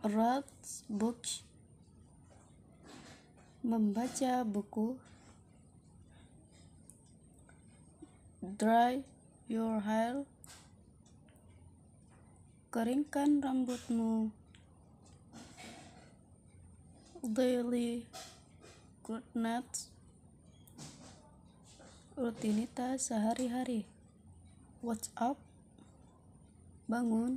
Read books, membaca buku. Dry your hair, keringkan rambutmu. Daily routines, rutinitas sehari-hari. Wake up, bangun.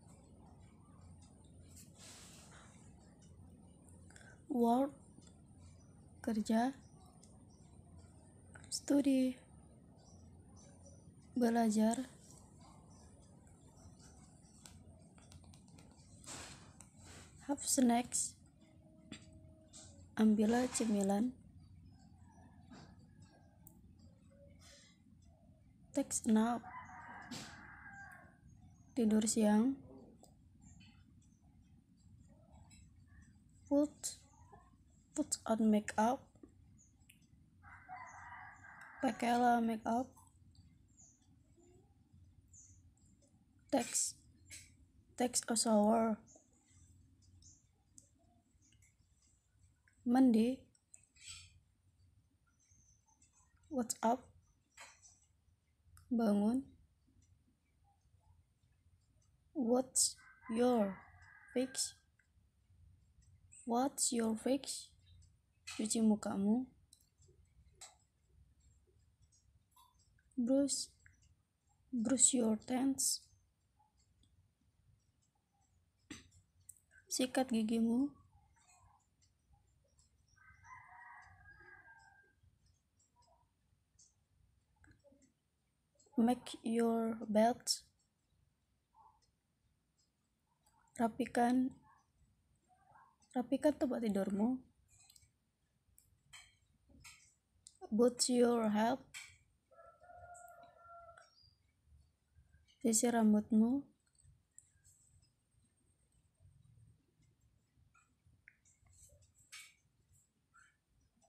Work, kerja. Study, belajar. Have snacks, ambillah cemilan. Take a nap, tidur siang. Put on makeup, pakailah makeup. Take a shower, mandi. Wake up, bangun. What's your fix? Cuci mukamu. Brush your teeth. Sikat gigimu. Make your bed. Rapikan tempat tidurmu. Brush your hair. Sisir rambutmu.